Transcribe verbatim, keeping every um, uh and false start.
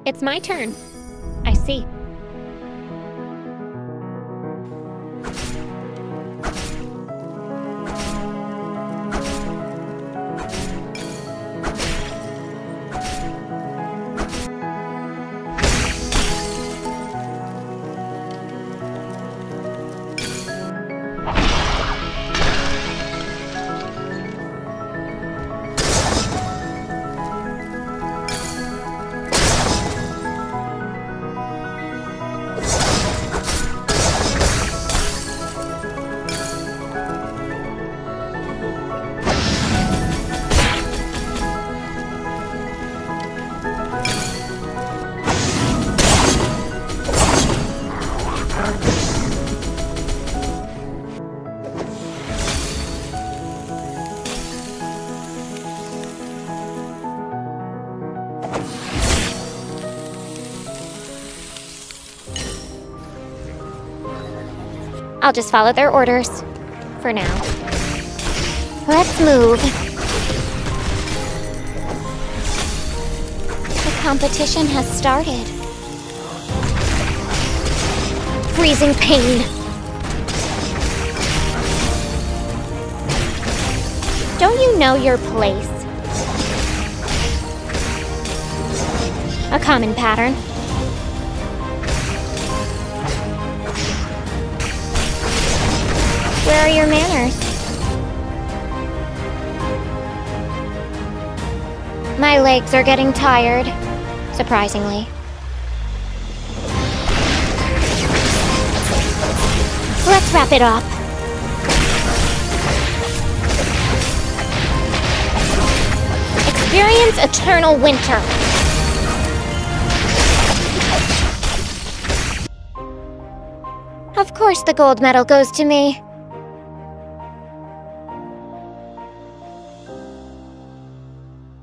It's my turn. I see. I'll just follow their orders. For now. Let's move. The competition has started. Freezing pain. Don't you know your place? A common pattern. Where are your manners? My legs are getting tired, surprisingly. Let's wrap it up. Experience eternal winter. Of course the gold medal goes to me.